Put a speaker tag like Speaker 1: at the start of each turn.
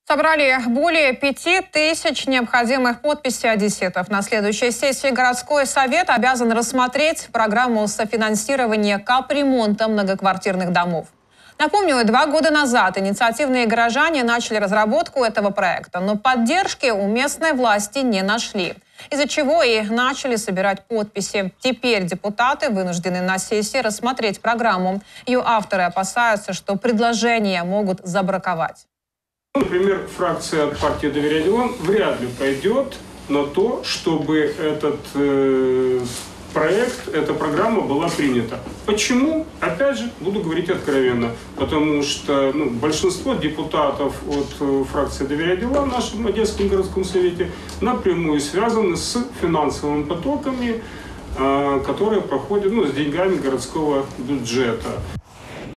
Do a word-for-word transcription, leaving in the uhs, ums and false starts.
Speaker 1: Собрали более пяти тысяч необходимых подписей одесситов. На следующей сессии городской совет обязан рассмотреть программу софинансирования капремонта многоквартирных домов. Напомню, два года назад инициативные горожане начали разработку этого проекта, но поддержки у местной власти не нашли, из-за чего и начали собирать подписи. Теперь депутаты вынуждены на сессии рассмотреть программу. Ее авторы опасаются, что предложения могут забраковать.
Speaker 2: Например, фракция от партии «Доверие делам» вряд ли пойдет на то, чтобы этот э, проект, эта программа была принята. Почему? Опять же, буду говорить откровенно. Потому что ну, большинство депутатов от э, фракции «Доверие делам» в нашем Одесском городском совете напрямую связаны с финансовыми потоками, э, которые проходят ну, с деньгами городского бюджета.